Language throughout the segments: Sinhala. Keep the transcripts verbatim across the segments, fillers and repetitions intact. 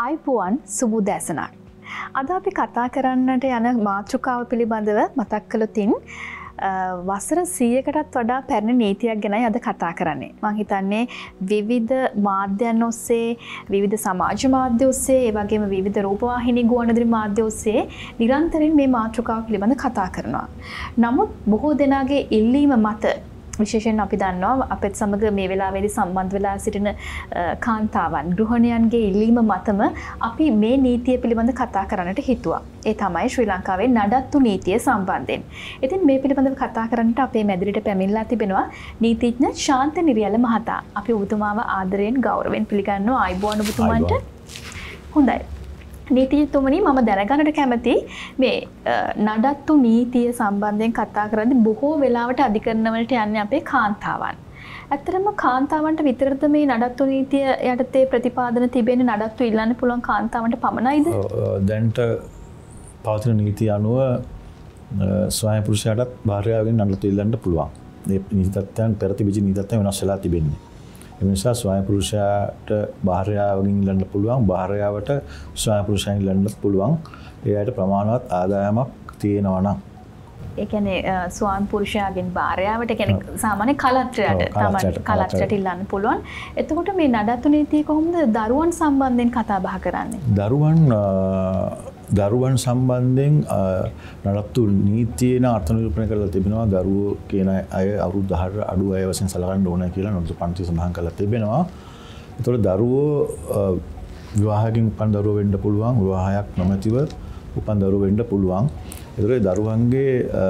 ආයිබෝවන් සුබ දැසනක්. අද අපි කතා කරන්නට යන මාතෘකාව පිළිබඳව මතක් කළොතින් වසර සීයකටත් වඩා පැරණි නීතියක් ගැනයි අද කතා කරන්නේ. මම හිතන්නේ විවිධ මාධ්‍යයන් ඔස්සේ, විවිධ සමාජ මාධ්‍ය ඔස්සේ, ඒ වගේම විවිධ රූපවාහිනී ගුවන්විදුලි මාධ්‍ය ඔස්සේ නිරන්තරයෙන් මේ මාතෘකාව පිළිබඳව කතා කරනවා. නමුත් බොහෝ දෙනාගේ ඉල්ලීම මත විශේෂයෙන් අපි දන්නවා අපත් සමග මේ වෙලාවේදී සම්බන්ධ වෙලා සිටින කාන්තාවන් ගෘහණියන්ගේ ඉල්ලීම මතම අපි මේ නීතිය පිළිබඳ කතා කරන්නට හිතුවා. ඒ තමයි ශ්‍රී ලංකාවේ නඩත්තු නීතිය සම්බන්ධයෙන්. ඉතින් මේ පිළිබඳව කතා කරන්නට අපේ මැදිරියට පැමිණලා තිබෙනවා නීතිඥ ශාන්ත නිරියල මහතා. අපි ඔබතුමාව ආදරයෙන් ගෞරවයෙන් පිළිගන්නවා. ආයිබෝන් ඔබතුමන්ට. හොඳයි. නීතිඥතුමනි මම දැනගන්නට කැමති මේ නඩත්තු නීතිය සම්බන්ධයෙන් කතා කරද්දී බොහෝ වෙලාවට අධිකරණ වලට යන්නේ අපේ කාන්තාවන්. ඇත්තටම කාන්තාවන්ට විතරද මේ නඩත්තු නීතිය යටතේ ප්‍රතිපාදන තිබෙන්නේ නඩත්තු ඉල්ලන්න පුළුවන් කාන්තාවන්ට පමණයිද? දැන්ට පවතින නීතිය අනුව ස්වයං පුරුෂයාටත් භාර්යාවගෙන් නඩත්තු ඉල්ලන්න පුළුවන්. මේ නීති තත්ත්වයන් පෙර තිබිච්ච නීති තත්ත්වයන් වෙනස් වෙලා තිබෙන්නේ. ඒ නිසා ස්වයං පුරුෂයාට භාර්යාවගෙන් ඉල්ලන්න පුළුවන්, භාර්යාවට ස්වයං පුරුෂයන් ඉල්ලන්න පුළුවන්. එයාට ප්‍රමාණවත් ආදායමක් තියෙනවා නම්. ඒ කියන්නේ ස්වයං පුරුෂයාගෙන් භාර්යාවට කියන්නේ සාමාන්‍ය කලත්‍රයට තමයි කලත්‍රයට ඉල්ලන්න පුළුවන්. එතකොට මේ නඩත්තු නීතිය කොහොමද දරුවන් සම්බන්ධයෙන් කතා බහ කරන්නේ? දරුවන් දරුවන් සම්බන්ධයෙන් නඩත්තු නීතියේ අර්ථ නිරූපණය කරලා තිබෙනවා. දරුවෝ කියන අය අවුරුදු දහකට අඩු අය වශයෙන් සලකන්න ඕන කියලා නඩත්තු පන්ති සඳහන් කරලා තිබෙනවා. ඒතකොට දරුවෝ විවාහයෙන් උපන් දරුවෝ වෙන්න පුළුවන්, විවාහයක් නොමැතිව උපන් දරුවෝ වෙන්න පුළුවන්. ඒතකොට දරුවන්ගේ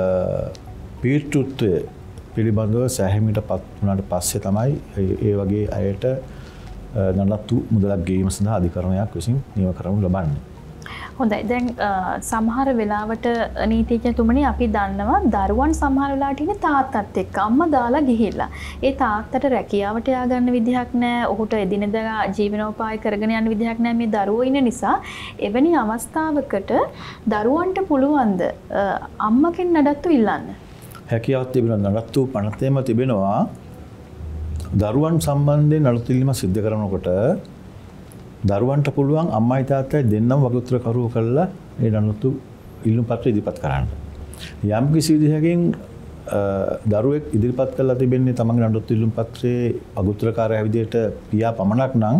පීතෘත්වය පිළිබඳව සෑහීමටපත් වුණාට පස්සේ තමයි ඒ වගේ අයට නඩත්තු මුදලක් ගෙවීම සඳහා අධිකරණයක් විසින් නියම කරනු ලබන්නේ. හොඳයි. දැන් සමහර වෙලාවට නීතිඥතුමනි අපි දන්නවා දරුවන් සමහර වෙලාවට ඉන්නේ තාත්තත් එක්ක අම්මා දාලා ගිහිල්ලා. ඒ තාත්තට රැකියාවට යා ගන්න විදිහක් නැහැ. ඔහුට එදිනෙදා ජීවනෝපාය කරගෙන යන්න විදිහක් නැහැ මේ දරුවෝ ඉන්න නිසා. එවැනි අවස්ථාවකට දරුවන්ට පුළුවන්ද අම්මගෙන් නඩත්තු ඉල්ලන්න? හැකියාවක් තිබෙනවා. නඩත්තු පනතේම තිබෙනවා. දරුවන් සම්බන්ධයෙන් නඩත්තු ඉල්ලීම සිදු කරනකොට දරුවන්ට පුළුවන් අම්මයි තාත්තයි දෙන්නම වගඋත්තරකරුවෝ කරලා ඒ නඩත්තු ඉල්ලුම් පත්‍රය ඉදිරිපත් කරන්න. යම් කිසි විදිහකින් දරුවෙක් ඉදිරිපත් කරලා තිබෙන්නේ තමන්ගේ නඩත්තු ඉල්ලුම් පත්‍රයේ වගඋත්තරකාරයා විදිහට පියා පමණක් නම්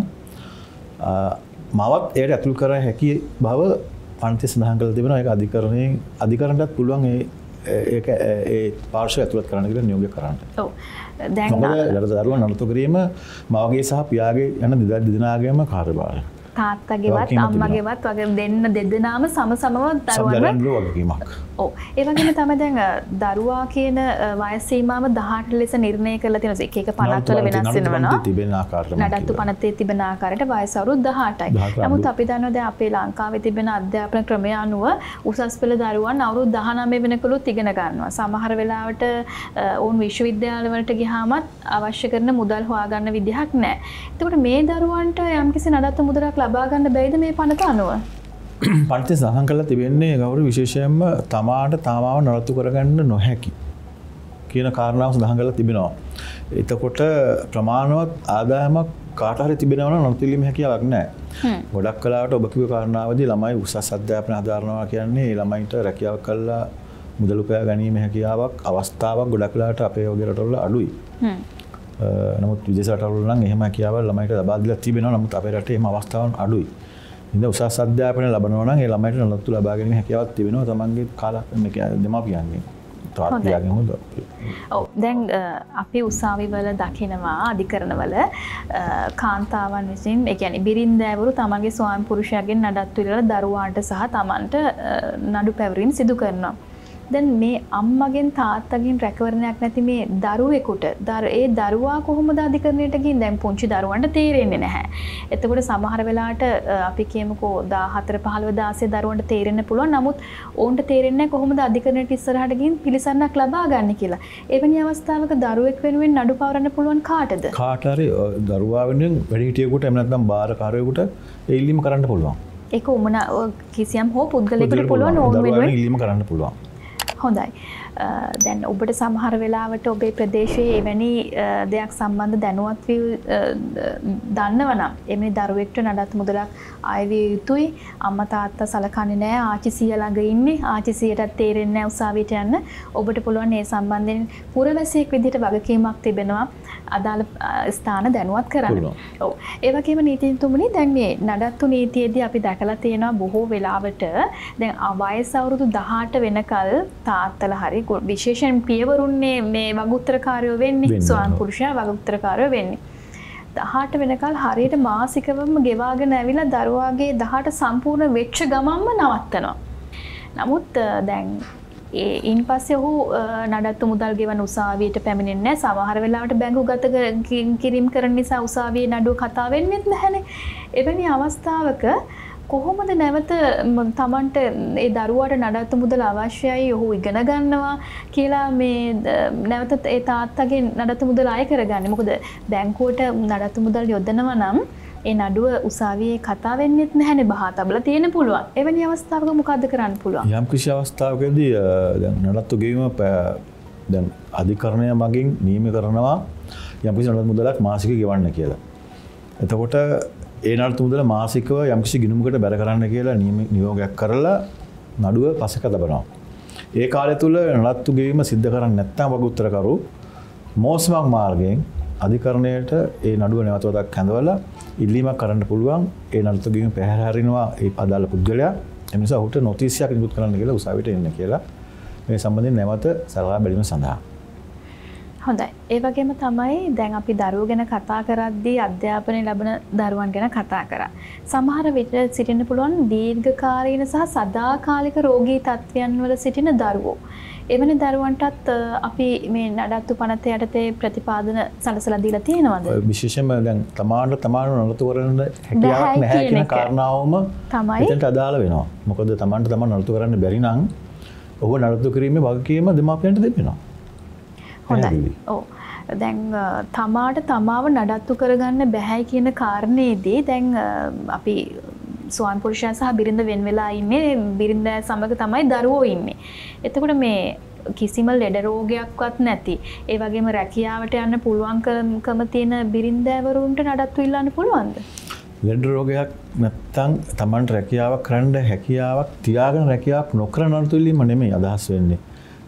මවත් ඒකට ඇතුල් කර හැකි බව පන්තියේ සඳහන් කරලා තිබෙනවා. ඒක අධිකරණයෙන් අධිකරණයටත් පුළුවන් ඒ ඒක ඒ පාර්ශ්වය ඇතුළත් කරන්න කියලා නියෝගය කරන්න. ඔව්. දැන් මොකද දරුවන් නඩත්තු කිරීම මවගේ සහ පියාගේ යන දෙදෙනාගේම කාර්යභාරය. තාත්තගේවත් අම්මගේවත් වගේ දෙන්න දෙදෙනාම සම සමව දරුවන්ව වගකීමක්. ඔව්. ඒ වගේම තමයි දැන් දරුවා කියන වයස සීමාව දහඅට ලෙස නිර්ණය කරලා තියෙනවා. එක එක පළාත් වල වෙනස් වෙනවා. තිබෙන ආකාරයට නඩත්තු පනතේ තිබෙන ආකාරයට වයස අවුරුදු දහඅටයි. නමුත් අපි දන්නවා දැන් අපේ ලංකාවේ තිබෙන අධ්‍යාපන ක්‍රමය අනුව උසස් පෙළ දරුවන් අවුරුදු දහනවය වෙනකලුත් ඉගෙන ගන්නවා. සමහර වෙලාවට ඔවුන් විශ්වවිද්‍යාල වලට ගියාමත් අවශ්‍ය කරන මුදල් හොයාගන්න විදිහක් නැහැ. එතකොට මේ දරුවන්ට යම්කිසි නඩත්තු මුදලක් ලබා ගන්න බැයිද මේ පනත අනුව? පන්තිය සඳහන් කරලා තිබෙන්නේ ගෞරව විශේෂයෙන්ම තමාට තාමාව නඩත්තු කරගන්න නොහැකි කියන කාරණාව සඳහන් කරලා තිබෙනවා. එතකොට ප්‍රමාණවත් ආදායමක් කාට හරි තිබෙනවා නම් නඩත්තු ඉල්ලීමේ හැකියාවක් නැහැ. ගොඩක් කලාවට ඔබ කිව්ව කාරණාවදී ළමයි උසස් අධ්‍යාපනය හදාරනවා කියන්නේ ළමයින්ට රැකියාවක් කරලා මුදල් උපයා ගැනීමේ හැකියාවක් අවස්ථාවක් ගොඩක් කලාවට අපේ වගේ රටවල අඩුයි. නමුත් විදේශ රටවල නම් එහෙම හැකියාවක් ළමයිට ලබා දීලා තිබෙනවා. නමුත් අපේ රටේ එහෙම අවස්ථාවන් අඩුයි. ඉතින් උසස් අධ්‍යාපනය ලබනවා නම් ඒ ළමයිට නඩත්තු ලබා ගැනීම හැකියාවක් තිබෙනවා තමන්ගේ කාලක් දෙමාපියන්ගෙන්. තාත්තියගෙන් හොඳ. ඔව්. දැන් අපි උසාවිවල දකිනවා අධිකරණවල කාන්තාවන් විසින් ඒ කියන්නේ බිරින්දෑවරු තමන්ගේ ස්වාමි පුරුෂයාගෙන් නඩත්තු ඉල්ලලා දරුවාන්ට සහ තමන්ට නඩු පැවරීම් සිදු කරනවා. දැන් මේ අම්මගෙන් තාත්තගෙන් රැකවරණයක් නැති මේ දරුවෙකුට ඒ දරුවා කොහොමද අධිකරණයට ගිහින් දැන් පුංචි දරුවන්ට තේරෙන්නේ නැහැ. එතකොට සමහර වෙලාවට අපි කියමුකෝ දාහතර පහළොව දාසය දරුවන්ට තේරෙන්න පුළුවන්. නමුත් ඔවුන්ට තේරෙන්නේ නැහැ කොහොමද අධිකරණයට ඉස්සරහට ගිහින් පිළිසරණක් ලබා ගන්න කියලා. එවැනි අවස්ථාවක දරුවෙක් වෙනුවෙන් නඩු පවරන්න පුළුවන් කාටද? කාට හරි දරුවා වෙනුවෙන් වැඩිහිටියෙකුට එහෙම නැත්නම් බාරකාරයෙකුට ඒ ඉල්ලීම කරන්න පුළුවන්. ඒක උමන කිසියම් හෝ පුද්ගලයෙකුට පුළුවන් ඕන වෙනුවෙන් ඉල්ලීම කරන්න පුළුවන්. හොඳයි. දැන් ඔබට සමහර වෙලාවට ඔබේ ප්‍රදේශයේ එවැනි දෙයක් සම්බන්ධ දැනුවත් වී දන්නව නම් එමේ දරුවෙක්ට නඩත්තු මුදලක් ආයවිය යුතුයි. අම්මා තාත්තා සලකන්නේ නැහැ. ආච්චි සීයා ළඟ ඉන්නේ. ආච්චි සීයටත් තේරෙන්නේ නැහැ උසාවියට යන්න. ඔබට පුළුවන් මේ සම්බන්ධයෙන් පුරවැසියෙක් විදිහට වගකීමක් තිබෙනවා අදාළ ස්ථාන දැනුවත් කරන්න. ඔව්. ඒ වගේම නීතිඥතුමනි දැන් මේ නඩත්තු නීතියේදී අපි දැකලා තියෙනවා බොහෝ වෙලාවට දැන් වයස අවුරුදු දහඅට වෙනකල් තාත්තලා හරි විශේෂයෙන් පියවරුන්නේ මේ වගඋත්තරකාරයෝ වෙන්නේ. ස්වාම පුරුෂයා වගඋත්තරකාරයෝ වෙන්නේ. දහඅට වෙනකල් හරියට මාසිකවම ගෙවාගෙන ඇවිල්ලා දරුවාගේ දහඅට සම්පූර්ණ වෙච්ච ගමන්ම නවත්තනවා. නමුත් දැන් ඒ ඉන් පස්සේ ඔහු නඩත්තු මුදල් ගෙවන උසාවියට පැමිණෙන්නේ නැහැ. සමහර වෙලාවට බැංකුගත කිරීම කරන නිසා උසාවියේ නඩුව කතා වෙන්නේ නැහැනේ. එවැනි අවස්ථාවක කොහොමද නැවත තමන්ට ඒ දරුවාට නඩත්තු මුදල අවශ්‍යයි ඔහු ඉගෙන ගන්නවා කියලා මේ නැවත ඒ තාත්තගේ නඩත්තු මුදල අය කරගන්නේ? මොකද බැංකුවට නඩත්තු මුදල් යොදනවා නම් ඒ නඩුව උසාවියේ කතා වෙන්නෙත් නැහැනේ. බහා තබලා තියෙන්න පුළුවන්. එවැනි අවස්ථාවක මොකද්ද කරන්න පුළුවන්? යම් කිසි අවස්ථාවකදී දැන් නඩත්තු ගෙවීම දැන් අධිකරණය මගින් නියම කරනවා යම් කිසි නඩත්තු මුදලක් මාසික ගෙවන්න කියලා. එතකොට ඒ නඩත්තු මුදල මාසිකව යම් කිසි ගිණුමකට බැර කරන්න කියලා නියෝගයක් කරලා නඩුව පසක තබනවා. ඒ කාලය තුල නඩත්තු ගෙවීම සිද්ධ කරන්නේ නැත්නම් වගඋත්තරකරු මෝසමක් මාර්ගයෙන් අධිකරණයට ඒ නඩුව නැවතවතක් හැඳවලා ඉල්ලීමක් කරන්න පුළුවන්. ඒ නඩත්තු ගෙවීම පැහැර හරිනවා ඒ අදාළ පුද්ගලයා. ඒ නිසා ඔහුට නොටිස්යක් නිකුත් කරන්න කියලා උසාවියට එන්න කියලා මේ සම්බන්ධයෙන් නැවත සලකා බැලීම සඳහා. හොඳයි. ඒ වගේම තමයි දැන් අපි දරුවෝ ගැන කතා කරද්දී අධ්‍යාපනය ලැබෙන දරුවන් ගැන කතා කරා. සමහර විට සිටින්න පුළුවන් දීර්ඝකාලීන සහ සදාකාලික රෝගී තත්ත්වයන් වල සිටින දරුවෝ. එවැනි දරුවන්ටත් අපි මේ නඩත්තු පනත යටතේ ප්‍රතිපාදන සලසලා දීලා තියෙනවද? විශේෂයෙන්ම දැන් තමාට තමාට නඩත්තු කරන්න හැකියාවක් නැහැ කියන කාරණාවම තමයි එතනට අදාළ වෙනවා. මොකද තමාට තමන් නඩත්තු කරන්න බැරි නම් ඔහු නඩත්තු කිරීමේ වගකීම දෙමාපියන්ට දෙන්නවා. හොඳයි. ඔව්. දැන් තමාට තමාව නඩත්තු කරගන්න බැහැ කියන කාරණේදී දැන් අපි ස්වාම පුරුෂයා සහ බිරිඳ වෙන් වෙලා ඉන්නේ. බිරිඳ සමග තමයි දරුවෝ ඉන්නේ. එතකොට මේ කිසිම ලෙඩ රෝගයක්වත් නැති ඒ වගේම රැකියාවට යන්න පුළුවන්කම තියෙන බිරිඳවරුන්ට නඩත්තු ඉල්ලන්න පුළුවන්ද? ලෙඩ රෝගයක් නැත්තම් Tamanට රැකියාවක් කරන්න හැකියාවක් තියාගෙන රැකියාවක් නොකර නඩත්තු ඉල්ලීම නෙමෙයි අදහස් වෙන්නේ.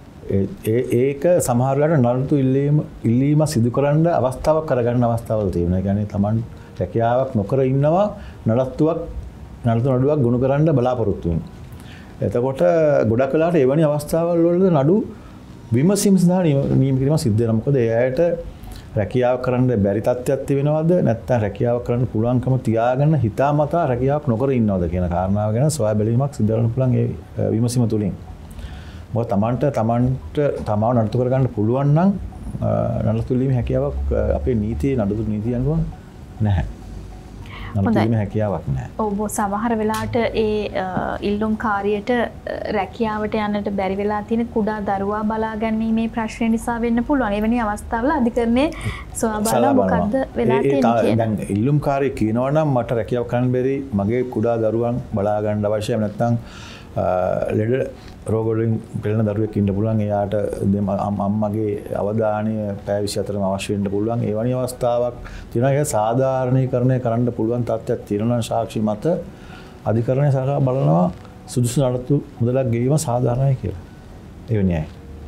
ඒක සමහරවිට නඩත්තු ඉල්ලීම ඉල්ලීම සිදු කරන්න අවස්ථාවක් කරගන්න අවස්ථාවල් තියෙනවා. ඒ කියන්නේ Taman රැකියාවක් නොකර ඉන්නවා නඩත්තුවක් නඩත්තු නඩුවක් ගුණ කරන්න බලාපොරොත්තු වෙනවා. එතකොට ගොඩක් වෙලාවට එවැනි අවස්ථාවල් වලද නඩු විමසීම සඳහා නියම කිරීම සිද්ධ වෙනවා. මොකද එයාට රැකියාව කරන්න බැරි තත්ත්වයක් තිබෙනවද නැත්නම් රැකියාව කරන්න පුළුවන්කම තියාගෙන හිතාමතා රැකියාවක් නොකර ඉන්නවද කියන කාරණාව ගැන සොයා බැලීමක් සිදු කරන්න පුළුවන් ඒ විමසීම තුලින්. මොකද තමන්ට තමන්ට තමාව නඩත්තු කරගන්න පුළුවන් නම් නඩත්තු ඉල්ලීමේ හැකියාවක් අපේ නීතියේ නඩත්තු නීතිය අනුව නැහැ. නඩත්තු ඉල්ලීමේ හැකියාවක් නැහැ. ඔව් සමහර වෙලාවට ඒ ඉල්ලුම් කාර්යයට රැකියාවට යන්නට බැරි වෙලා තියෙන කුඩා දරුවා බලා ගැනීමේ ප්‍රශ්න නිසා වෙන්න පුළුවන්. එවැනි අවස්ථාවල අධිකරණයේ සොයා බලලා මොකද්ද වෙලා තියෙන්නේ කියන. දැන් ඉල්ලුම් කාර්යය කියනවා නම් මට රැකියාව කරන්න බැරි මගේ කුඩා දරුවන් බලා ගන්න අවශ්‍යයි නැත්නම් ලෙඩ රෝග වලින් පෙළෙන දරුවෙක් ඉන්න පුළුවන්. එයාට අම්මගේ අවධානය පැය විසිහතරම අවශ්‍ය වෙන්න පුළුවන්. ඒ වගේ අවස්ථාවක් තියෙනවා. ඒක සාධාරණීකරණය කරන්න පුළුවන් තත්ත්වයක් තියෙනවා. සාක්ෂි මත අධිකරණය සලකා බලනවා සුදුසු නඩත්තු මුදලක් ගෙවීම සාධාරණයි කියලා. ඒ වෙන්නේ.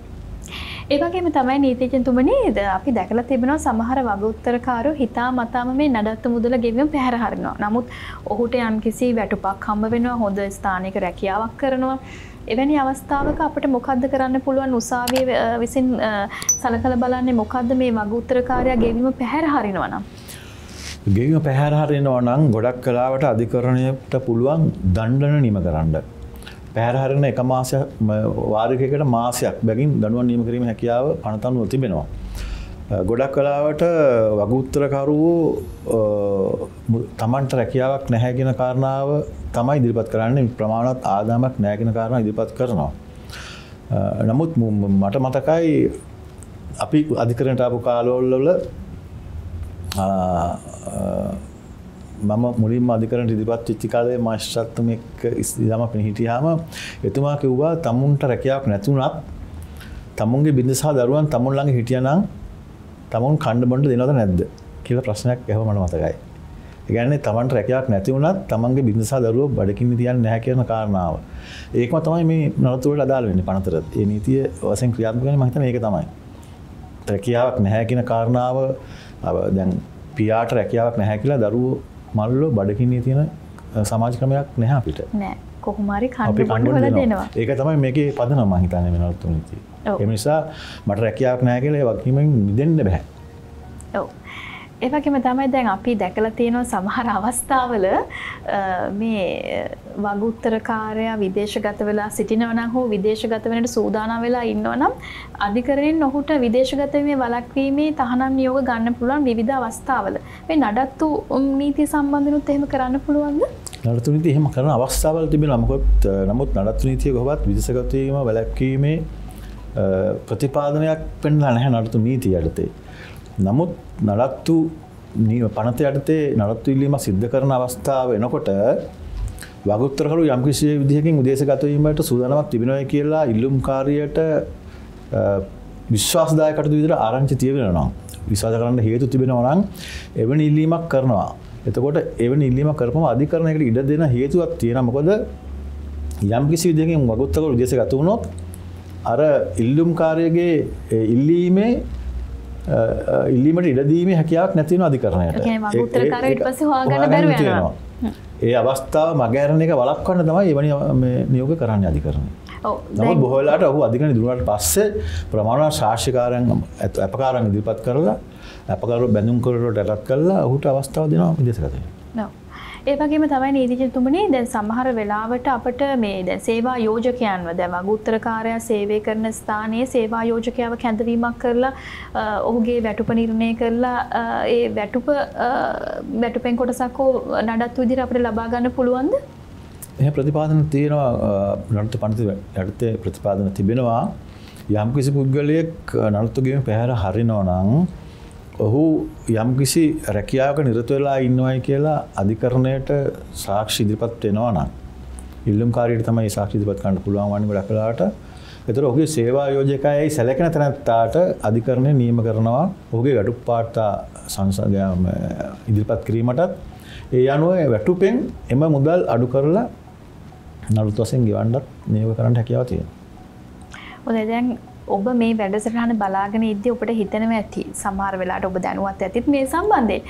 ඒ වගේම තමයි නීතිඥතුමනි අපි දැකලා තිබෙනවා සමහර වගඋත්තරකාරයෝ හිතා මතාම මේ නඩත්තු මුදල ගෙවීම පැහැර හරිනවා. නමුත් ඔහුට යම්කිසි වැටුපක් හම්බ වෙනවා, හොඳ ස්ථානික රැකියාවක් කරනවා. එවැනි අවස්ථාවක අපිට මොකද්ද කරන්න පුළුවන්? උසාවිය විසින් සලකලා බලන්නේ මොකද්ද මේ වගඋත්තරකාරයා ගෙවීම පැහැර හරිනවා නම්? ගෙවීම පැහැර හරිනවා නම් ගොඩක් කලාවට අධිකරණයට පුළුවන් දඬන නිම කරන්න. පැහැර හරින එක මාසයක් වාරිකයකට මාසයක් බැගින් දඬුවම් නියම කිරීමේ හැකියාව පනත අනුව තිබෙනවා. ගොඩක් කලාවට වගඋත්තරකරුවෝ තමන්ට රැකියාවක් නැහැ කියන කාරණාව තමයි ඉදිරිපත් කරන්නේ. ප්‍රමාණවත් ආදායමක් නැහැ කියන කාරණාව ඉදිරිපත් කරනවා. නමුත් මට මතකයි අපි අධිකරණයට ආපු කාලවල මම මුලින්ම අධිකරණයට ඉදිරිපත් වෙච්ච කාලේ මාස්ටර්තුමෙක් ඉස්ලාම පින හිටියාම එතුමා කිව්වා තමුන්ට රැකියාවක් නැතුණත් තමුන්ගේ බිරිඳ සහ දරුවන් තමුන් ළඟ හිටියනම් තමුන් කන්න බොන්න දෙනවද නැද්ද කියලා ප්‍රශ්නයක් ඇහුවා මට මතකයි. ඒ කියන්නේ තමන්ට රැකියාවක් නැති වුණත් තමන්ගේ බිරිඳ සහ දරුවෝ බඩගින්න තියන්නේ නැහැ කියන කාරණාව. ඒකම තමයි මේ නඩත්තුවට අදාළ වෙන්නේ පනතට. ඒ නීතිය වශයෙන් ක්‍රියාත්මක වෙන්නේ මම හිතන්නේ ඒක තමයි. රැකියාවක් නැහැ කියන කාරණාව දැන් පියාට රැකියාවක් නැහැ කියලා දරුවෝ මල්ලෝ බඩගින්නේ තියෙන සමාජ ක්‍රමයක් නැහැ අපිට. නෑ. කොහොම හරි කන්න බොන්න හොලා දෙනවා. ඒක තමයි මේකේ පදනම මම හිතන්නේ මේ නඩත්තු නීතිය. ඒ නිසා මට රැකියාවක් නැහැ කියලා ඒ වගකීමෙන් මිදෙන්න බෑ. ඔව්. ඒ වගේම තමයි දැන් අපි දැකලා තියෙනවා සමහර අවස්ථාවල මේ වගඋත්තරකාරයා විදේශගත වෙලා සිටිනවා නම් හෝ විදේශගත වෙන්නට සූදානම් වෙලා ඉන්නවා නම් අධිකරණයෙන් ඔහුට විදේශගත වීමේ වළක්වීමේ තහනම් නියෝග ගන්න පුළුවන් විවිධ අවස්ථාවල. මේ නඩත්තු නීතිය සම්බන්ධනොත් එහෙම කරන්න පුළුවන්ද? නඩත්තු නීතිය එහෙම කරන අවස්ථාවල් තිබෙනවා. මොකද නමුත් නඩත්තු නීතිය කොහොමවත් විදේශගත වීම වළක්වීමේ ප්‍රතිපාදනයක් පෙන්වලා නැහැ නඩත්තු නීතිය යටතේ. නමුත් නඩත්තු පනත යටතේ නඩත්තු ඉල්ලීම සිද්ධ කරන අවස්ථාව එනකොට වගඋත්තරකරු යම් කිසි විදිහකින් විදේශගත වීමට සූදානමක් තිබෙනවා කියලා ඉල්ලුම්කාරියට විශ්වාසදායක කටයුතු විදිහට ආරංචි තියවෙනවා නම් විශ්වාස කරන්න හේතු තිබෙනවා නම් එවැනි ඉල්ලීමක් කරනවා. එතකොට එවැනි ඉල්ලීමක් කරපුවම අධිකරණයකට ඉඩ දෙන හේතුවක් තියෙනවා. මොකද යම් කිසි විදිහකින් වගඋත්තරකරු විදේශගත වුණොත් අර ඉල්ලුම්කාරයගේ ඉල්ලීමේ ඉල්ලීමට ඉඩ දීමේ හැකියාවක් නැති වෙන අධිකරණයට. ඒ කියන්නේ වගඋත්තරකාරය ඊට පස්සේ හොයාගන්න බැරුව යනවා. ඒ අවස්ථාව මගහැරෙන එක වළක්වන්න තමයි එවැනි මේ නියෝග කරන්නේ අධිකරණය. ඔව්. නමුත් බොහෝ වෙලාවට ඔහු අධිකරණය දුන්නාට පස්සේ ප්‍රමාණවත් සාක්ෂිකාරයන් අපකාරයන් ඉදිරිපත් කරලා අපකාරව බැඳුම් කරවලට යටත් කරලා ඔහුට අවස්ථාව දෙනවා විදේශගත වෙන්න. ඔව්. ඒ වගේම තමයි නීතිඥතුමනි දැන් සමහර වෙලාවට අපිට මේ දැන් සේවා යෝජකයන්ව දැන් වගඋත්තරකාරයා සේවය කරන ස්ථානයේ සේවා යෝජකයව කැඳවීමක් කරලා ඔහුගේ වැටුප නිර්ණය කරලා ඒ වැටුප වැටුපෙන් කොටසක් හෝ නඩත්තු විදිහට අපිට ලබා ගන්න පුළුවන්ද? එහෙම ප්‍රතිපාදන තියෙනවා නඩත්තු පනත යටතේ ප්‍රතිපාදන තිබෙනවා. යම් කිසි පුද්ගලයෙක් නඩත්තු ගෙම පැහැර හරිනවා නම් ඔහු යම්කිසි රැකියාවක නිරත වෙලා ඉන්නවයි කියලා අධිකරණයට සාක්ෂි ඉදිරිපත් වෙනවා නම් ඉල්ලුම්කාරියට තමයි සාක්ෂි ඉදිරිපත් කරන්න පුළුවන් වන්නේ ගොඩක් වෙලාවට. ඒතර ඔහුගේ සේවා යෝජකයයි සැලකෙන තැනත්තාට අධිකරණය නියම කරනවා ඔහුගේ වැටුප් වාර්තා සංසදයම ඉදිරිපත් කිරීමටත් ඒ අනුව වැටුපෙන් එම මුදල් අඩු කරලා නඩත්තු වශයෙන් ගෙවන්නත් නියෝග කරන්න හැකියාව තියෙනවා. හොඳයි දැන් ඔබ මේ වැඩසටහන බලාගෙන ඉද්දී ඔබට හිතෙනවා ඇති සමහර වෙලාවට ඔබ දැනුවත් ඇතිත් මේ සම්බන්ධයෙන්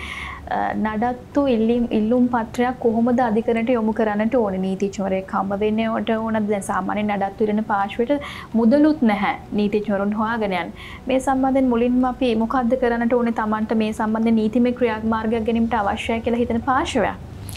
නඩත්තු ඉල්ලීම් ඉල්ලුම් පත්‍රයක් කොහොමද අධිකරණයට යොමු කරන්නට ඕනේ නීතිඥවරයෙක් හම්බ වෙන්නට ඕනද දැන් සාමාන්‍ය නඩත්තු ඉරන පාර්ශ්වයට මුදලුත් නැහැ නීතිඥවරුන් හොයාගෙන යන්න මේ සම්බන්ධයෙන් මුලින්ම අපි මොකද්ද කරන්නට ඕනේ Tamanට මේ සම්බන්ධ නීතිමය ක්‍රියාමාර්ගයක් ගැනීමට අවශ්‍යයි කියලා හිතන පාර්ශ්වයක්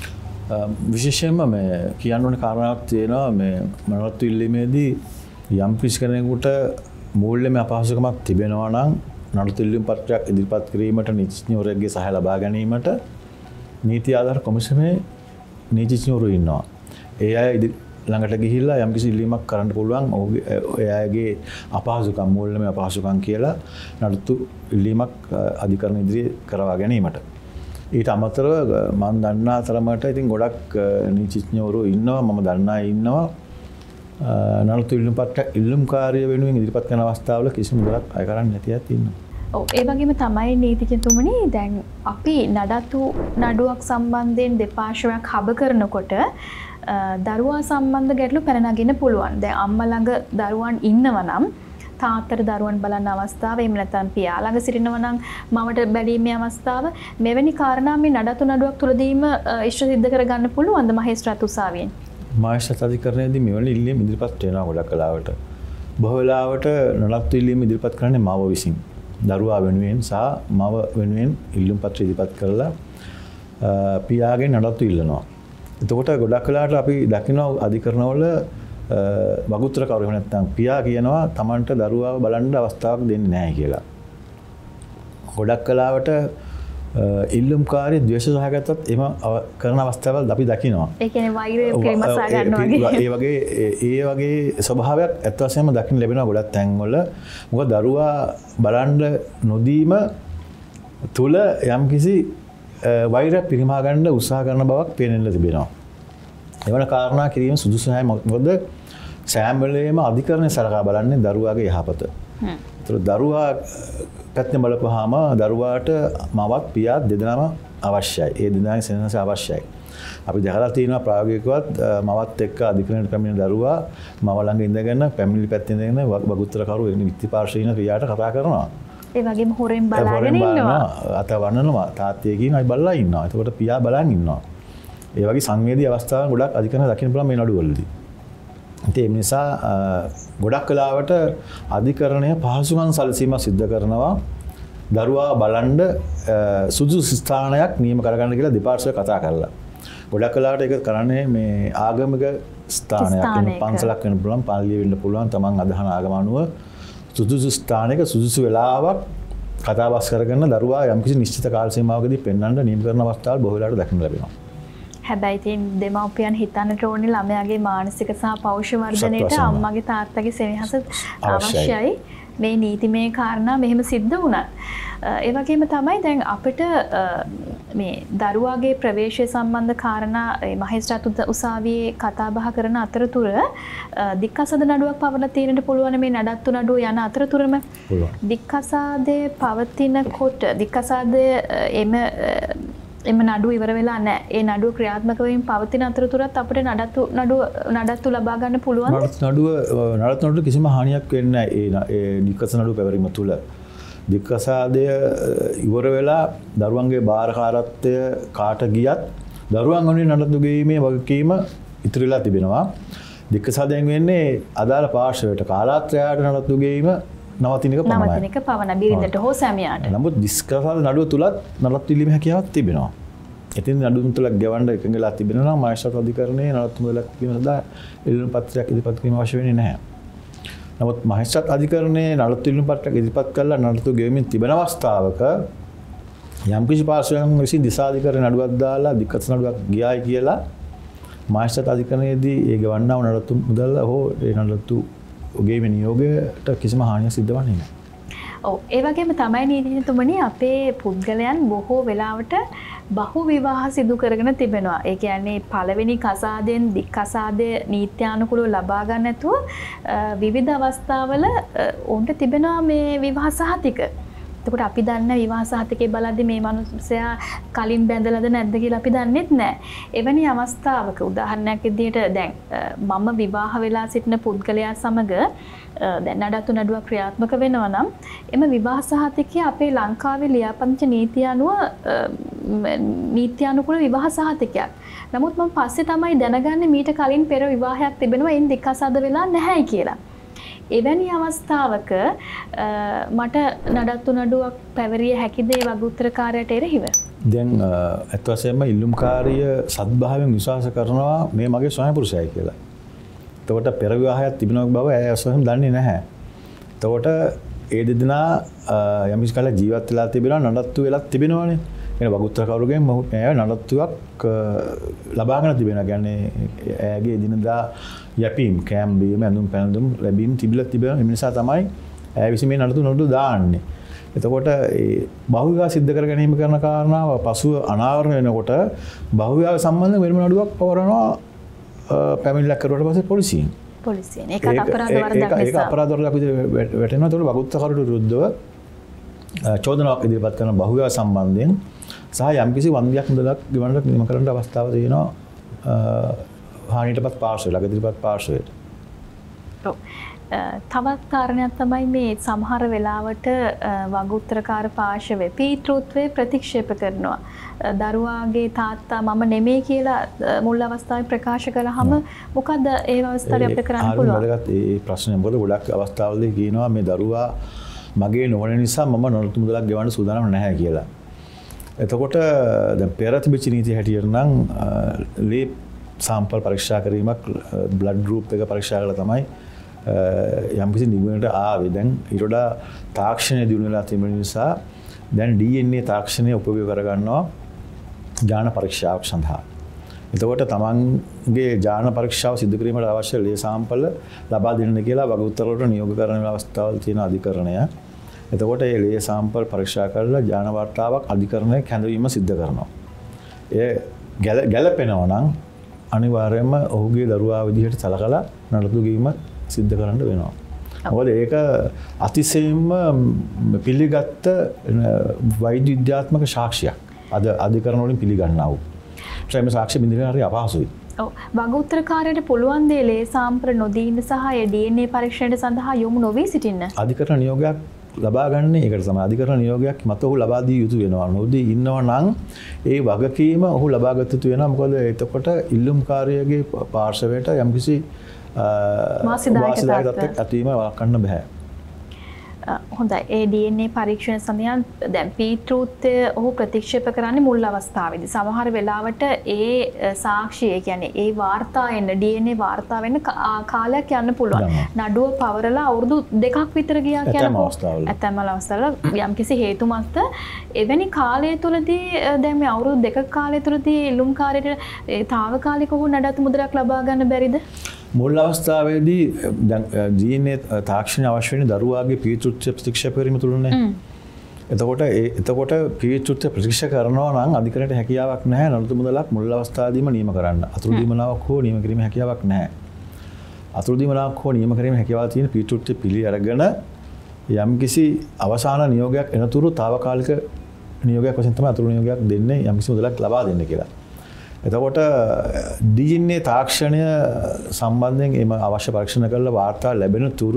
විශේෂයෙන්ම මේ කියන්න ඕනේ කාරණාවක් තියෙනවා මේ නඩත්තු ඉල්ලීමේදී යම් කිසි කෙනෙකුට මූල්‍යමය අපහසුකමක් තිබෙනවා නම් නඩත්තු ඉල්ලුම් පත්‍රයක් ඉදිරිපත් කිරීමට නීතිඥවරයෙක්ගේ සහාය ලබා ගැනීමට නීති ආධාර කොමිසමේ නීතිඥවරු ඉන්නවා. ඒ අය ළඟට ගිහිල්ලා යම්කිසි ඉල්ලීමක් කරන්න පුළුවන් ඔය අයගේ අපහසුකම් මූල්‍යමය අපහසුකම් කියලා නඩත්තු ඉල්ලීමක් අධිකරණ ඉදිරියේ කරවා ගැනීමට. ඊට අමතරව මම දන්නා තරමට ඉතින් ගොඩක් නීතිඥවරු ඉන්නවා මම දන්නා ඉන්නවා නඩත්තු ඉල්ලුම් පත්‍ර ඉල්ලුම්කාරය වෙනුවෙන් ඉදිරිපත් කරන අවස්ථාවල කිසිම මුදලක් අය කරන්නේ නැති අයත් ඉන්නවා. ඔව් ඒ වගේම තමයි නීතිඥතුමනි දැන් අපි නඩත්තු නඩුවක් සම්බන්ධයෙන් දෙපාර්ශ්වයක් හබ කරනකොට දරුවා සම්බන්ධ ගැටලු පැන නගින්න පුළුවන්. දැන් අම්මා ළඟ දරුවන් ඉන්නවා නම් තාත්තට දරුවන් බලන්න අවස්ථාව එහෙම නැත්නම් පියා ළඟ සිටිනවා නම් මවට බැලීමේ අවස්ථාව මෙවැනි කාරණා මේ නඩත්තු නඩුවක් තුලදීම ඉෂ්ට සිද්ධ කරගන්න පුළුවන්ද මහේස්ත්‍රාත් උසාවියෙන්? මහේස්ත්‍රාත් අධිකරණයේදී මෙවැනි ඉල්ලීම් ඉදිරිපත් වෙනවා ගොඩක් වෙලාවට. බොහෝ වෙලාවට නඩත්තු ඉල්ලීම් ඉදිරිපත් කරන්නේ මව විසින්. දරුවා වෙනුවෙන් සහ මව වෙනුවෙන් ඉල්ලුම් පත්‍ර ඉදිරිපත් කරලා පියාගෙන් නඩත්තු ඉල්ලනවා. එතකොට ගොඩක් වෙලාවට අපි දකිනවා අධිකරණවල වගඋත්තරකරු එහෙම නැත්නම් පියා කියනවා Tamanට දරුවාව බලන්න අවස්ථාවක් දෙන්නේ නැහැ කියලා. ගොඩක් වෙලාවට ඉල්ලුම්කාරී ද්වේෂ සහගතත් එම කරන අවස්ථාවල් අපි දකිනවා. ඒ කියන්නේ වෛරය ක්‍රිමසා ගන්නවා වගේ. ඒ වගේ ඒ වගේ ස්වභාවයක් ඇත්ත වශයෙන්ම දකින්න ලැබෙනවා ගොඩක් තැන්වල. මොකද දරුවා බලන්න නොදීම තුල යම්කිසි වෛරය පිරිමහා ගන්න උත්සාහ කරන බවක් පේනෙන්න තිබෙනවා. එවන කාරණා කිරීම සුදුසු නැහැ. මොකද සෑම වෙලේම අධිකරණය සලකා බලන්නේ දරුවාගේ යහපත. ඒතර දරුවා පැත්තෙන් බලපුවාම දරුවාට මවත් පියාත් දෙදෙනාම අවශ්‍යයි. ඒ දෙදෙනාගේ සෙනස අවශ්‍යයි. අපි දැකලා තියෙනවා ප්‍රායෝගිකවත් මවත් එක්ක අධිකරණයට පැමිණෙන දරුවා මව ළඟ ඉඳගෙන පැමිණිලි පැත්තේ ඉඳගෙන වගුත්තරකරු වෙන විත්ති පාර්ශ්වීන ක්‍රියාට කතා කරනවා. ඒ වගේම හොරෙන් බලාගෙන ඉන්නවා. අත වන්නනවා තාත්තේ කියන අය බලලා ඉන්නවා. එතකොට පියා බලන් ඉන්නවා. ඒ වගේ සංවේදී අවස්ථාවන් ගොඩක් අධිකරණ දකින්න පුළුවන් මේ නඩුවලදී. ඒ නිසා ගොඩක් වෙලාවට අධිකරණය පහසුකම් සැලසීම සිද්ධ කරනවා දරුවා බලන්න සුදුසු ස්ථානයක් නියම කරගන්න කියලා දෙපාර්ශ්වය කතා කරලා. ගොඩක් වෙලාවට ඒක කරන්නේ මේ ආගමික ස්ථානයක් වෙන පන්සලක් වෙන්න පුළුවන්, පාල්ලිය වෙන්න පුළුවන්, තමන් අදහන ආගම අනුව සුදුසු ස්ථානයක සුදුසු වෙලාවක් කතා බස් කරගෙන දරුවා යම්කිසි නිශ්චිත කාල සීමාවකදී පෙන්වන්න නියම කරන අවස්ථාවල් බොහෝ වෙලාවට දකින්න ලැබෙනවා. හැබැයි ඉතින් දෙමව්පියන් හිතන්නට ඕනේ ළමයාගේ මානසික සහ පෞෂ වර්ධනයට අම්මගේ තාත්තගේ සෙනෙහස අවශ්‍යයි. මේ නීතිමය කාරණා මෙහෙම සිද්ධ වුණත්. ඒ වගේම තමයි දැන් අපිට මේ දරුවාගේ ප්‍රවේශය සම්බන්ධ කාරණා මහේස්ත්‍රාත් උසාවියේ කතා බහ කරන අතරතුර දික්කසාද නඩුවක් පවරලා තියෙන්නට පුළුවන් මේ නඩත්තු නඩුව යන අතරතුරම දික්කසාදයේ පවතිනකොට දික්කසාදයේ එම එම නඩුව ඉවර වෙලා නැහැ. ඒ නඩුව ක්‍රියාත්මක වෙමින් පවතින අතරතුරත් අපිට නඩත්තු නඩුව නඩත්තු ලබා ගන්න පුළුවන්. නඩුව නඩත්තු නඩුව කිසිම හානියක් වෙන්නේ නැහැ. ඒ ඒ දික්කසාද නඩුව පැවරීම තුළ දික්කසාදය ඉවර වෙලා දරුවන්ගේ බාරකාරත්වය කාට ගියත් දරුවන් වෙනුවෙන් නඩත්තු ගෙවීමේ වගකීම ඉතිරි වෙලා තිබෙනවා. දික්කසාදයෙන් වෙන්නේ අදාළ පාර්ශවයට කාලාත්‍රයට නඩත්තු ගෙවීම නවතින එක පමණයි. නවතින එක පමණ බිරිඳට හෝ සැමියාට. නමුත් දික්කසාද නඩුව තුලත් නඩත්තු ඉල්ලීමේ හැකියාවක් තිබෙනවා. ඉතින් නඩුව තුල ගෙවන්න එකඟ වෙලා තිබෙනවා නම් මහේස්ත්‍රාත් අධිකරණයේ නඩත්තු මුදලක් කිරීම සඳහා ඉල්ලුම් පත්‍රයක් ඉදිරිපත් කිරීම අවශ්‍ය වෙන්නේ නැහැ. නමුත් මහේස්ත්‍රාත් අධිකරණයේ නඩත්තු ඉල්ලුම් පත්‍රයක් ඉදිරිපත් කළා නඩත්තු ගෙවමින් තිබෙන අවස්ථාවක යම්කිසි පාර්ශවයක් විසින් දිසාධිකරණ නඩුවක් දාලා දික්කසාද නඩුවක් ගියායි කියලා මහේස්ත්‍රාත් අධිකරණයේදී ඒ ගෙවන්නා වූ නඩත්තු මුදල හෝ ඒ නඩත්තු ගෙවීමේ නියෝගයට කිසිම හානියක් සිද්ධ වෙන්නේ නැහැ. ඔව් ඒ වගේම තමයි නීතිඥතුමනි අපේ පුද්ගලයන් බොහෝ වෙලාවට බහු විවාහ සිදු කරගෙන තිබෙනවා. ඒ කියන්නේ පළවෙනි කසාදයෙන් දික් කසාදය නීත්‍යානුකූලව ලබා ගන්න නැතුව විවිධ අවස්ථාවල උන්ට තිබෙනවා මේ විවාහ සහතික. එතකොට අපි දන්න විවාහ සහතිකේ බලද්දි මේ මිනිස්සයා කලින් බැඳලාද නැද්ද කියලා අපි දන්නෙත් නැහැ. එවැනි අවස්ථාවක උදාහරණයක් විදිහට දැන් මම විවාහ වෙලා සිටින පුද්ගලයා සමග දැන් නඩත්තු නඩුවක් ක්‍රියාත්මක වෙනවා නම් එම විවාහ සහතිකය අපේ ලංකාවේ ලියාපදිංචි නීතිය අනුව නීත්‍යානුකූල විවාහ සහතිකයක්. නමුත් මම පස්සේ තමයි දැනගන්නේ මීට කලින් පෙර විවාහයක් තිබෙනවා එයින් දික්කසාද වෙලා නැහැයි කියලා. එවැනි අවස්ථාවක මට නඩත්තු නඩුවක් පැවරිය හැකිද ඒ වගඋත්තරකාරයට එරෙහිව? දැන් අත් වශයෙන්ම ඉල්ලුම්කාරිය සත්භාවයෙන් විශ්වාස කරනවා මේ මගේ ස්වාමි පුරුෂයයි කියලා. එතකොට පෙර විවාහයක් තිබෙනවක් බව ඇය අසවහම දන්නේ නැහැ. එතකොට ඒ දෙදෙනා යම් කිසි කාලයක් ජීවත් වෙලා තිබෙනවා නඩත්තු වෙලා තිබෙනවානේ. එන වගඋත්තරකවරුගෙන් මොහු ඇය නඩත්තුවක් ලබාගෙන තිබෙනවා. කියන්නේ ඇයගේ දිනදා යැපීම් කෑම් බීම ඇඳුම් පැළඳුම් ලැබීම් තිබිලා තිබෙනවා. ඒ නිසා තමයි ඇය විසින් මේ නඩත්තු නඩු දාන්නේ. එතකොට ඒ බහුවිවාහ සිද්ධ කර ගැනීම කරන කාරණාව පසුව අනාවරණය වෙනකොට බහුවිවාහ සම්බන්ධ වෙනම නඩුවක් පවරනවා පැමිණිල්ලක් කරුවට පස්සේ පොලිසියෙන්. පොලිසියෙන් ඒකට අපරාධ වරදක් නිසා. ඒක අපරාධ වරදක් විදිහට වැටෙනවා. ඒතකොට වගඋත්තරකරුට විරුද්ධව චෝදනාවක් ඉදිරිපත් කරන බහුවිවාහ සම්බන්ධයෙන් සහ යම්කිසි වන්දියක් මුදලක් ගෙවන්නට නියම කරන්න අවස්ථාව තියෙනවා හානියටපත් පාර්ශ්වයට ළඟදීපත් පාර්ශ්වයට. ඔව්. තවත් කාරණයක් තමයි මේ සමහර වෙලාවට වගඋත්තරකාර පාර්ශවයේ පීතෘත්වය ප්‍රතික්ෂේප කරනවා. දරුවාගේ තාත්තා මම නෙමෙයි කියලා මුල් අවස්ථාවේ ප්‍රකාශ කළාම මොකද ඒ අවස්ථාවේ අපිට කරන්න පුළුවන්? වැදගත් ඒ ප්‍රශ්නේ මොකද ගොඩක් අවස්ථාවලදී කියනවා මේ දරුවා මගේ නොවන නිසා මම නඩත්තු මුදලක් ගෙවන්න සූදානම් නැහැ කියලා. එතකොට දැන් පෙර තිබිච්ච නීතිය හැටියට නම් ලේ සාම්පල් පරීක්ෂා කිරීමක් බ්ලඩ් ගෲප් එක පරීක්ෂා කරලා තමයි යම්කිසි නිගමනයට ආවේ. දැන් ඊට වඩා තාක්ෂණය දියුණු වෙලා තිබෙන නිසා දැන් ඩී එන් ඒ තාක්ෂණය උපයෝග කරගන්නවා ජාන පරීක්ෂාවක් සඳහා. එතකොට තමන්ගේ ජාන පරීක්ෂාව සිදු කිරීමට අවශ්‍ය ලේ සාම්පල් ලබා දෙන්න කියලා වගඋත්තරවලට නියෝග කරන අවස්ථාවල් තියෙන අධිකරණය. එතකොට ඒ ලේ සාම්පල් පරීක්ෂා කරලා ජාන වාර්තාවක් අධිකරණය කැඳවීම සිද්ධ කරනවා. ඒ ගැළපෙනවා නම් අනිවාර්යයෙන්ම ඔහුගේ දරුවා විදිහට සලකලා නඩත්තු ගෙවීම සිද්ධ කරන්න වෙනවා. මොකද ඒක අතිශයින්ම පිළිගත්ත වෛද්‍ය විද්‍යාත්මක සාක්ෂියක්. අද අධිකරණ වලින් පිළිගන්නා වූ. ඒ මේ සාක්ෂි බින්දින හරි අපහසුයි. ඔව්. වගඋත්තරකාරයට පුළුවන් දේ ලේ සාම්ප්‍ර නොදීන සහ ඒ ඩී එන් ඒ පරීක්ෂණයට සඳහා යොමු නොවී සිටින්න. අධිකරණ නියෝගයක් ලබා ගන්න ඒකට තමයි අධිකරණ නියෝගයක් මත ඔහු ලබා දී යුතු වෙනවා. නොදී ඉන්නවා නම් ඒ වගකීම ඔහු ලබා ගත යුතු වෙනවා. මොකද එතකොට ඉල්ලුම්කාරයාගේ පාර්ශවයට යම්කිසි වාසිදායක තත්ත්වයක් ඇතිවීම වළක්වන්න බෑ. හොඳයි. ඒ ඩී එන් ඒ පරීක්ෂණ සමයන් දැන් පීට්‍රූත්‍ය ඔහු ප්‍රතික්ෂේප කරන්නේ මුල් අවස්ථාවේදී. සමහර වෙලාවට ඒ සාක්ෂි ඒ කියන්නේ ඒ වාර්තා එන්න ඩී එන් ඒ වාර්තා වෙන්න කාලයක් යන්න පුළුවන්. නඩුව පවරලා අවුරුදු දෙකක් විතර ගියා කියනකොට ඇතැම් අවස්ථාවල යම්කිසි හේතු මත එවැනි කාලය තුලදී දැන් මේ අවුරුදු දෙකක කාලය තුලදී ඉල්ලුම්කාරයට ඒ తాවකාලික ඔහු නඩත්තු මුදලක් ලබා ගන්න බැරිද? මුල් අවස්ථාවේදී ඩී එන් ඒ තාක්ෂණය අවශ්‍ය වෙන දරුවාගේ පීතෘත්‍ය ප්‍රතික්ෂේප කිරීම තුලනේ. එතකොට ඒ එතකොට පීතෘත්‍ය ප්‍රතික්ෂේප කරනවා නම් අධිකරණයට හැකියාවක් නැහැ නඩත්තු මුදලක් මුල් අවස්ථාවේදීම නියම කරන්න. අතුරු දීමනාවක් හෝ නියම කිරීමේ හැකියාවක් නැහැ. අතුරු දීමනාවක් හෝ නියම කිරීමේ හැකියාවක් තියෙන පීතෘත්‍ය පිළි අරගෙන යම්කිසි අවසාන නියෝගයක් එනතුරු తాවකාලික නියෝගයක් වශයෙන් තමයි අතුරු නියෝගයක් දෙන්නේ යම්කිසි මුදලක් ලබා දෙන්න කියලා. එතකොට ඩී එන් ඒ තාක්ෂණය සම්බන්ධයෙන් එම අවශ්‍ය පරීක්ෂණ කරලා වාර්තා ලැබෙන තුරු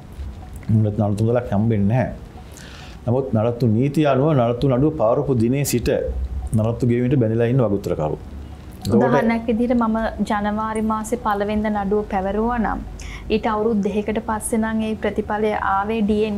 නඩත්තු මුදලක් හම්බෙන්නේ නැහැ. නමුත් නඩත්තු නීතිය අනුව නඩත්තු නඩුව පවරපු දිනේ සිට නඩත්තු ගෙවීමට බැඳලා ඉන්න වගඋත්තරකරු. උදාහරණයක් විදිහට මම ජනවාරි මාසේ පළවෙනිදා නඩුව පැවරුවා නම් ඊට අවුරුදු දෙකකට පස්සේ නම් ඒ ප්‍රතිඵලය ආවේ ඩී එන්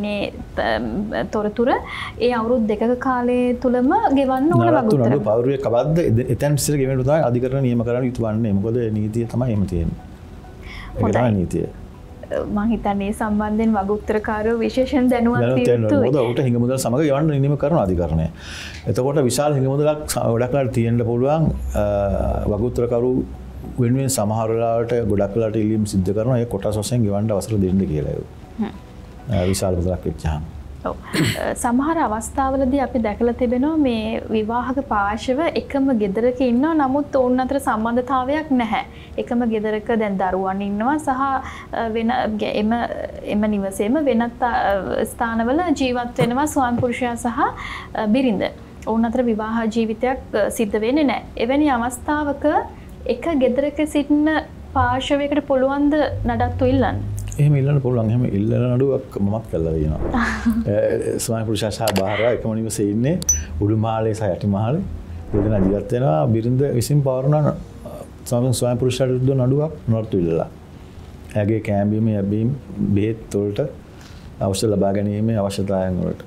ඒ තොරතුරු ඒ අවුරුදු දෙකක කාලය තුලම ගෙවන්න ඕන වගඋත්තර. නඩු පවරුවේ කවද්ද එතෙන් ඉස්සර ගෙවෙන්න තමයි අධිකරණ නියම කරන්න යුතු වන්නේ. මොකද නීතිය තමයි එහෙම තියෙන්නේ. ඒක තමයි නීතිය. මම හිතන්නේ සම්බන්ධයෙන් වගඋත්තරකාරෝ විශේෂයෙන් දැනුවත් විය යුතුයි. මොකද උට හිඟ මුදල් සමග යවන්න නියම කරන අධිකරණය. එතකොට විශාල හිඟ මුදලක් ගොඩක් වෙලාට තියෙන්න පුළුවන් වගඋත්තරකරු වෙනුවෙන් සමහර වෙලාවට ගොඩක් වෙලාට ඉල්ලීම් සිද්ධ කරනවා ඒ කොටස් වශයෙන් ගෙවන්න අවසර දෙන්න කියලා ඒක. විශාල මුදලක් වෙච්චාම. ඔව්. සමහර අවස්ථාවලදී අපි දැකලා තිබෙනවා මේ විවාහක පාර්ශව එකම ගෙදරක ඉන්නවා නමුත් ඔවුන් අතර සම්බන්ධතාවයක් නැහැ. එකම ගෙදරක දැන් දරුවන් ඉන්නවා සහ වෙන එම එම නිවසේම වෙනත් ස්ථානවල ජීවත් වෙනවා ස්වාමි පුරුෂයා සහ බිරිඳ. ඔවුන් අතර විවාහ ජීවිතයක් සිද්ධ වෙන්නේ නැහැ. එවැනි අවස්ථාවක එක ගෙදරක සිටින පාර්ශවයකට පුළුවන් ද නඩත්තු ඉල්ලන්න? එහෙම ඉල්ලන්න පුළුවන්. එහෙම ඉල්ලන නඩුවක් මමත් කළා තියෙනවා. ස්වාමි පුරුෂයා සහ බාහිර එකම නිවසේ ඉන්නේ උඩුමහලේ සහ යටිමහලේ දෙදෙනා ජීවත් වෙනවා. බිරිඳ විසින් පවරන ස්වාමි පුරුෂයාට විරුද්ධ නඩුවක් නඩත්තු ඉල්ලලා. එයාගේ කෑම බීම බෙහෙත් වලට අවශ්‍ය ලබා ගැනීමේ අවශ්‍යතාවයන් වලට.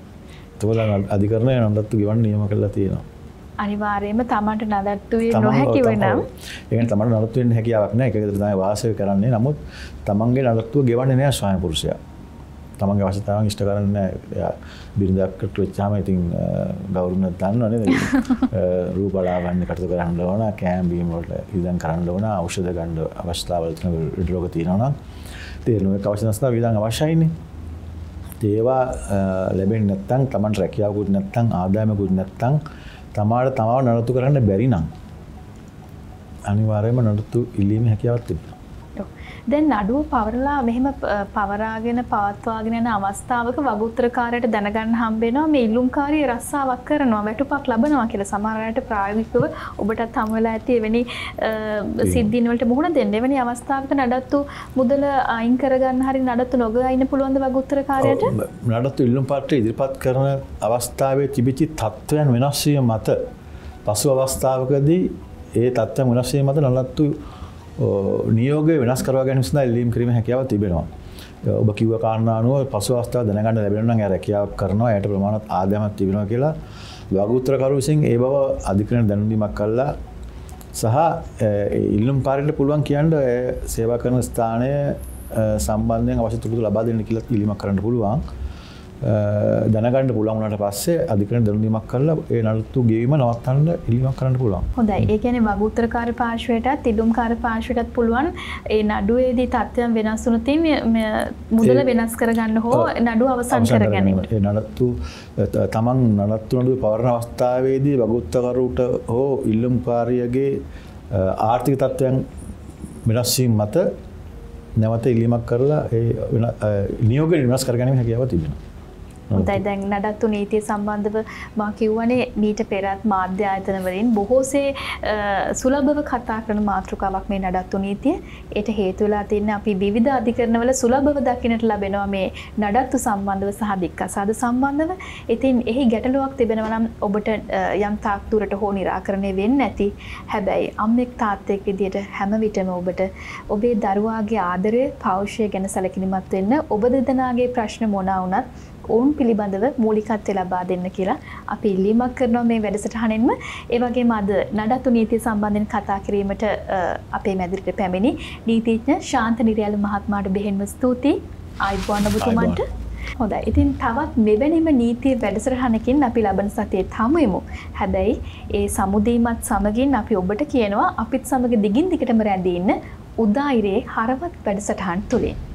ඒතකොට අධිකරණය නඩත්තු ගෙවන්න නියම කරලා තියෙනවා. අනිවාර්යයෙන්ම තමන්ට නඩත්තු වෙන්න නොහැකි වෙනම් ඒ කියන්නේ තමන්ට නඩත්තු වෙන්න හැකියාවක් නැහැ. ඒක විතර තමයි වාසය කරන්නේ. නමුත් තමන්ගේ නඩත්තුව ගෙවන්නේ නැහැ ස්වාමි පුරුෂයා. තමන්ගේ අවශ්‍යතාවන් ඉෂ්ට කරන්නේ නැහැ. එයා බිරිඳකට වෙච්චාම ඉතින් ගෞරවණයක් දන්නව නේද? රූපලාවන්‍ය කටයුතු කරන්න ඕන, කෑම බීම වලට ඉදන් කරන්න ඕන, ඖෂධ ගන්න අවස්ථාවල තියෙන රෝග තියෙනවා නම් තේරෙනවා ඒක අවශ්‍ය නැත්නම් විදන් අවශ්‍යයිනේ. ඒවා ලැබෙන්නේ නැත්නම් තමන්ට රැකියාවකුත් නැත්නම් ආදායමකුත් නැත්නම් තමාට තමාව නඩත්තු කරන්න බැරි නම් අනිවාර්යයෙන්ම නඩත්තු ඉල්ලීමේ හැකියාවක් තිබෙනවා. දැන් නඩුව පවරලා මෙහෙම පවරාගෙන පවත්වාගෙන යන අවස්ථාවක වගඋත්තරකාරයට දැනගන්න හම්බ වෙනවා මේ ඉල්ලුම්කාරී රස්සාවක් කරනවා වැටුපක් ලබනවා කියලා. සමහර අයට ප්‍රායෝගිකව ඔබටත් හම් වෙලා ඇති එවැනි සිද්ධීන් වලට මුහුණ දෙන්න. එවැනි අවස්ථාවක නඩත්තු මුදල අයින් කරගන්න හරි නඩත්තු නොගා ඉන්න පුළුවන් ද වගඋත්තරකාරයට? නඩත්තු ඉල්ලුම් පත්‍රය ඉදිරිපත් කරන අවස්ථාවේ තිබිච්ච තත්ත්වයන් වෙනස් වීම මත පසු අවස්ථාවකදී ඒ තත්ත්වයන් වෙනස් වීම මත නඩත්තු නියෝගය වෙනස් කරවා ගැනීම සඳහා ඉල්ලීම් කිරීමේ හැකියාව තිබෙනවා. ඔබ කිව්ව කාරණා අනුව පසු අවස්ථාව දැනගන්න ලැබෙනවා නම් එයා රැකියාවක් කරනවා, එයාට ප්‍රමාණවත් ආදායමක් තිබෙනවා කියලා වගඋත්තරකරු විසින් ඒ බව අධිකරණ දැනුම් දීමක් කළා සහ ඉල්ලුම්කාරයට පුළුවන් කියන්නේ සේවා කරන ස්ථානය සම්බන්ධයෙන් අවශ්‍ය තොරතුරු ලබා දෙන්න කියලා ඉල්ලීමක් කරන්න පුළුවන්. දැනගන්න පුළුවන් වුණාට පස්සේ අධිකරණ දැනුම් දීමක් කරලා ඒ නඩත්තු ගෙවීම නවත්තන්න ඉල්ලීමක් කරන්න පුළුවන්. හොඳයි. ඒ කියන්නේ වගඋත්තරකාර පාර්ශවයටත් ඉල්ලුම්කාර පාර්ශවයටත් පුළුවන් ඒ නඩුවේදී තත්ත්වයන් වෙනස් වුණොත් මුදල වෙනස් කරගන්න හෝ නඩුව අවසන් කර ගැනීම. ඒ නඩත්තු තමන් නඩත්තු නඩුව පවරන අවස්ථාවේදී වගඋත්තරකරුට හෝ ඉල්ලුම්කාරියගේ ආර්ථික තත්ත්වයන් වෙනස් වීම මත නැවත ඉල්ලීමක් කරලා ඒ නියෝග වෙනස් කරගැනීමේ හැකියාව තිබෙනවා. හොඳයි දැන් නඩත්තු නීතිය සම්බන්ධව මා කිව්වනේ මීට පෙරත් මාධ්‍ය ආයතන වලින් බොහෝසේ සුලභව කතා කරන මාතෘකාවක් මේ නඩත්තු නීතිය. ඒට හේතු වෙලා තින්නේ අපි විවිධ අධිකරණවල සුලභව දකින්නට ලැබෙනවා මේ නඩත්තු සම්බන්ධව සහ දික්කසාද සම්බන්ධව. ඉතින් එහි ගැටලුවක් තිබෙනවා නම් ඔබට යම් තාක් දුරට හෝ निराකරණය වෙන්නේ නැති. හැබැයි අම්මෙක් තාත්තෙක් විදියට හැම විටම ඔබට ඔබේ දරුවාගේ ආදරය පෞෂය ගැන සැලකිලිමත් වෙන්න ඔබ දෙදෙනාගේ ප්‍රශ්න මොනවා වුණත් ඔවුන් පිළිබඳව මූලිකත්වය ලබා දෙන්න කියලා අපි ඉල්ලීමක් කරනවා මේ වැඩසටහනෙන්ම. ඒ වගේම අද නඩත්තු නීතිය සම්බන්ධයෙන් කතා කිරීමට අපේ මැදිරියට පැමිණි නීතිඥ ශාන්ත නිරයල මහත්මයාට බෙහෙන්ම ස්තුතියි. ආයුබෝවන් ඔබතුමන්ට. හොඳයි. ඉතින් තවත් මෙවැනිම නීතිය වැඩසටහනකින් අපි ලබන සතියේත් හමු වෙමු. හැබැයි ඒ සමුදීමත් සමගින් අපි ඔබට කියනවා අපිත් සමග දිගින් දිගටම රැඳී ඉන්න උදායිරේ හරවත් වැඩසටහන් තුලින්.